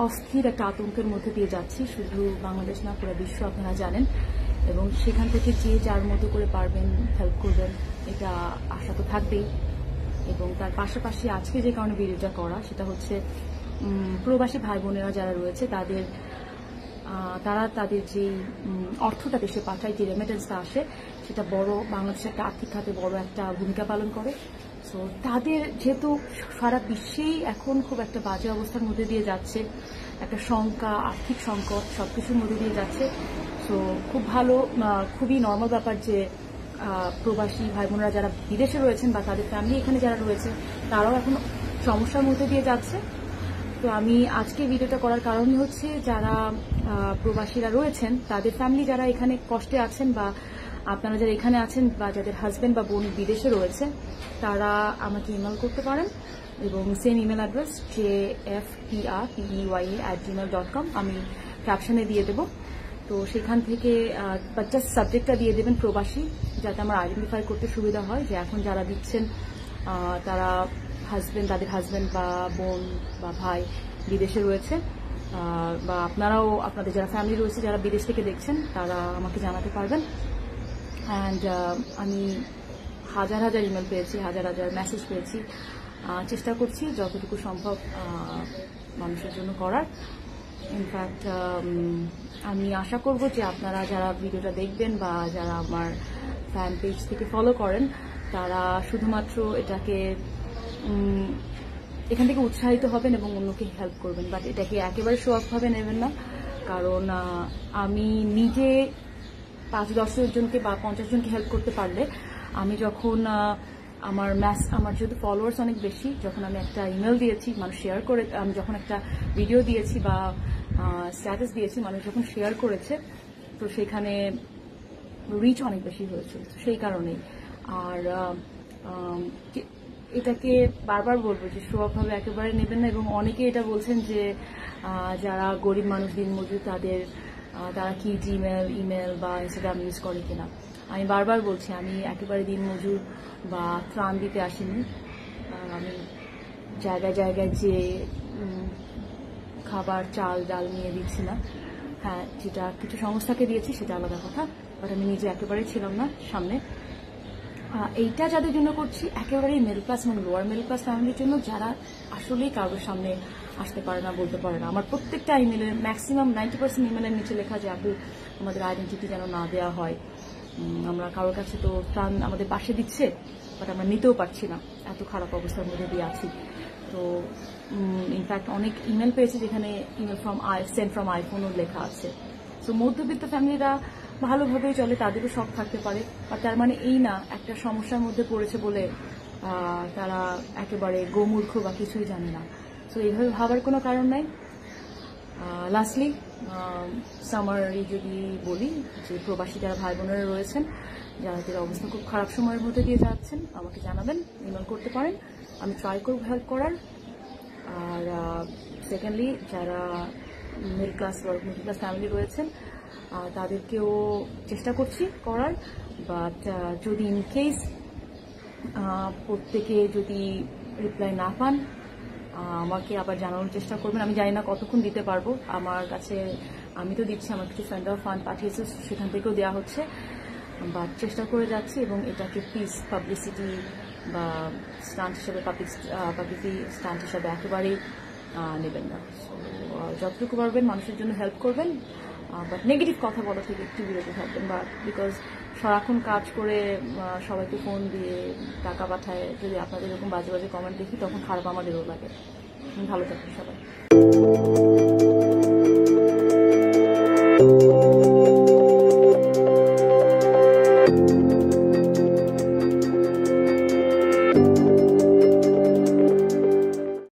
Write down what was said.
অস্থির একটা আতঙ্কের মধ্যে দিয়ে যাচ্ছি, শুধু বাংলাদেশ না পুরো বিশ্ব, আপনারা জানেন। এবং সেখান থেকে যে যার মতো করে পারবেন হেল্প করবেন, এটা আশা তো থাকবেই। এবং তার পাশাপাশি আজকে যে কারণে ভিডিওটা করা, সেটা হচ্ছে প্রবাসী ভাই বোনেরা যারা রয়েছে তারা তাদের যে অর্থটা দেশে পাঠায়, যে রেমিটেন্সটা আসে, সেটা বড় বাংলাদেশের একটা আর্থিক খাতে বড় একটা ভূমিকা পালন করে। সো তাদের যেহেতু সারা বিশ্বেই এখন খুব একটা বাজে অবস্থার মধ্যে দিয়ে যাচ্ছে, একটা শঙ্কা, আর্থিক সংকট সবকিছুর মধ্যে দিয়ে যাচ্ছে। সো খুব ভালো, খুবই নর্মাল ব্যাপার যে প্রবাসী ভাই বোনেরা যারা বিদেশে রয়েছেন বা তাদের ফ্যামিলি এখানে যারা রয়েছে, তারাও এখন সমস্যার মধ্যে দিয়ে যাচ্ছে। তো আমি আজকে ভিডিওটা করার কারণই হচ্ছে যারা প্রবাসীরা রয়েছেন, তাদের ফ্যামিলি যারা এখানে কষ্টে আছেন, বা আপনারা যারা এখানে আছেন বা যাদের হাজবেন্ড বা বোন বিদেশে রয়েছে, তারা আমাকে ইমেল করতে পারেন। এবং সেম ইমেল অ্যাড্রেস jfpea@gmail.com আমি ক্যাপশনে দিয়ে দেব। তো সেখান থেকে জাস্ট সাবজেক্টটা দিয়ে দেবেন প্রবাসী, যাতে আমার আইডেন্টিফাই করতে সুবিধা হয় যে এখন যারা দিচ্ছেন তারা তাদের হাজবেন্ড বা বোন বা ভাই বিদেশে রয়েছে, বা আপনারাও আপনাদের যারা ফ্যামিলি রয়েছে যারা বিদেশ থেকে দেখছেন, তারা আমাকে জানাতে পারবেন। অ্যান্ড আমি হাজার হাজার ইমেল পেয়েছি, হাজার হাজার মেসেজ পেয়েছি। চেষ্টা করছি যতটুকু সম্ভব মানুষের জন্য করার। ইনফ্যাক্ট আমি আশা করব যে আপনারা যারা ভিডিওটা দেখবেন বা যারা আমার ফ্যান পেজ থেকে ফলো করেন, তারা শুধুমাত্র এখান থেকে উৎসাহিত হবেন এবং অন্যকে হেল্প করবেন, বাট এটাকে একেবারে শো অফ ভাবে নেবেন না। কারণ আমি নিজে 5-10 জনকে বা 50 জনকে হেল্প করতে পারলে, আমি যখন আমার যেহেতু ফলোয়ার্স অনেক বেশি, যখন আমি একটা ইমেল দিয়েছি মানুষ শেয়ার করে, আমি যখন একটা ভিডিও দিয়েছি বা স্ট্যাটাস দিয়েছি মানুষ যখন শেয়ার করেছে, তো সেখানে রিচ অনেক বেশি হয়েছে। সেই কারণেই আর এটাকে বারবার বলবো যে শো অফ ভাবে একেবারে নেবেন না। এবং অনেকে এটা বলছেন যে যারা গরিব মানুষ, দিনমজুর, তারা কি জিমেল, ইমেল বা ইনস্টাগ্রাম ইউজ করে কিনা। আমি বারবার বলছি, আমি একেবারে দিনমজুর বা ত্রাণ দিতে আসিনি। আমি জায়গায় জায়গায় যে খাবার, চাল, ডাল নিয়ে দিচ্ছি না। হ্যাঁ, যেটা কিছু সংস্থাকে দিয়েছি সেটা আলাদা কথা, বাট আমি নিজে একেবারেই ছিলাম না সামনে। এইটা যাদের জন্য করছি, একেবারেই মিডল ক্লাস এবং লোয়ার মিডল ক্লাস ফ্যামিলির জন্য, যারা আসলেই কারোর সামনে আসতে পারে না, বলতে পারে না। আমার প্রত্যেকটা ইমেলের ম্যাক্সিমাম 90% ইমেলের নিচে লেখা যে আপু আমাদের আইডেন্টিটি যেন না দেওয়া হয়। আমরা কারোর কাছে তো ত্রাণ আমাদের পাশে দিচ্ছে, বাট আমরা নিতেও পারছি না, এত খারাপ অবস্থার মধ্যে দিয়ে আছি। তো ইনফ্যাক্ট অনেক ইমেল পেয়েছি যেখানে সেন্ড ফ্রম আইফোনও লেখা আছে। সো মধ্যবিত্ত ফ্যামিলিরা ভালোভাবেই চলে, তাদেরও শখ থাকতে পারে, আর তার মানে এই না একটা সমস্যার মধ্যে পড়েছে বলে তারা একেবারে গোমূর্খ বা কিছুই জানে না। সো এইভাবে ভাবার কোনো কারণ নাই। লাস্টলি সামারি যদি বলি, যে প্রবাসী যারা ভাই বোনেরা রয়েছেন, যাদের অবস্থা খুব খারাপ সময়ের মধ্যে দিয়ে যাচ্ছেন, আমাকে জানাবেন, ইমেল করতে পারেন, আমি ট্রাই করব হেল্প করার। আর সেকেন্ডলি যারা মিডল ক্লাস ফ্যামিলি রয়েছেন, তাদেরকেও চেষ্টা করছি করার। বাট যদি ইন কেস প্রত্যেকে যদি রিপ্লাই না পান, আমাকে আবার জানানোর চেষ্টা করবেন। আমি জানি না কতক্ষণ দিতে পারবো। আমার কাছে আমি তো দিচ্ছি, আমার কিছু ফ্রেন্ড ফান্ড পাঠিয়েছে, সেখান থেকেও দেওয়া হচ্ছে, বাট চেষ্টা করে যাচ্ছি। এবং এটাকে প্লিজ পাবলিসিটি বা স্টান্ট হিসাবে, পাবলিসিটি স্টান্ট হিসাবে একেবারেই নেবেন না। যতটুকু পারবেন মানুষের জন্য হেল্প করবেন, বাট নেগেটিভ কথা বলা থেকে একটু বিরত থাকবেন। বা বিকজ সারাক্ষণ কাজ করে সবাইকে ফোন দিয়ে টাকা পাঠায়, যদি আপনাদের এরকম বাজে বাজে কমেন্ট দেখি, তখন খারাপ আমাদেরও লাগে। ভালো থাকবেন সবাই।